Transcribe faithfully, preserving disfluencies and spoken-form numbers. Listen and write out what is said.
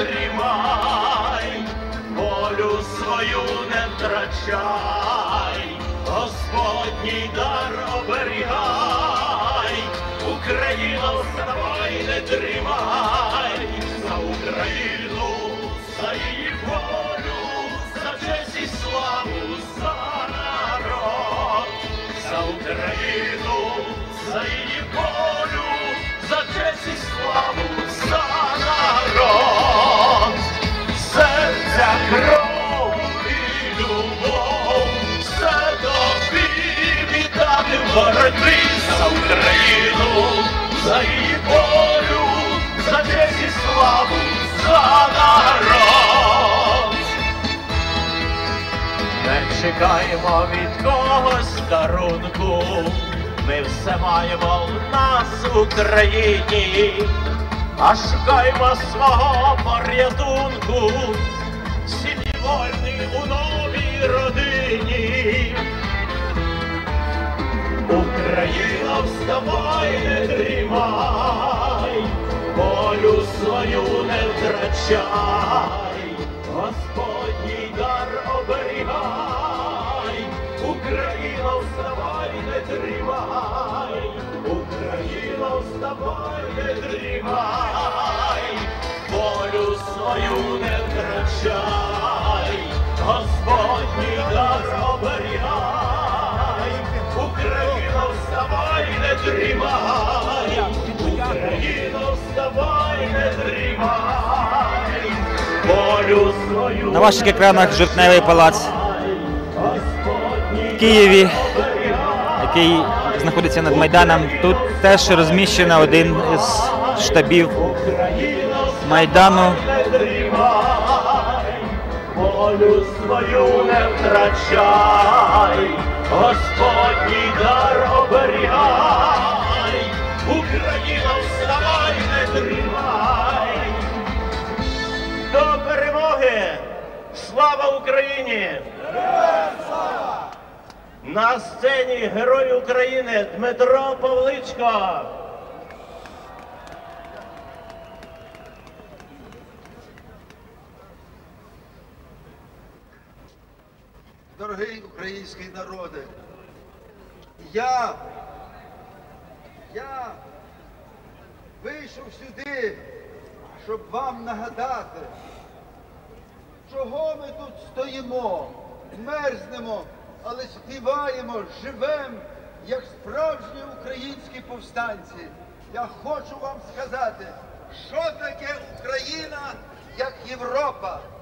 дрімай, волю свою не втрачай, Господній дар оберігай, Україно, вставай, не дрімай, за Україну, за її волю, за честь і славу, за народ, за Україну, за її волю, за честь і славу, за народ, серця, кров і любов, все тобі віддати в боротьбі за Україну, за її волю, за честь і славу, за народ. Не чекаємо від когось дарунку, ми все маємо в нас в Україні, а шукаймо свого порятунку, сім'ї вольні у новій родині. Україна, вставай, не дрімай, волю свою не втрачай, Господній дар оберігай, Україна, вставай, не дрімай, Україна, вставай, не дрімай, волю свою не втрачай, Господній дар оберігай, Україна, вставай, не дрімай, Україна, вставай, не дрімай, волю свою. На ваших екранах Жовтневий палац в Києві, який знаходиться над Майданом. Тут теж розміщено один із штабів Майдану. Волю свою не втрачай, Господній дар оберігай, Україна, вставай, не дрімай. До перемоги! Слава Україні! На сцені Герой України Дмитро Павличко. Дорогий український народе, я, я вийшов сюди, щоб вам нагадати, чого ми тут стоїмо, мерзнемо, але співаємо, живемо, як справжні українські повстанці. Я хочу вам сказати, що таке Україна, як Європа.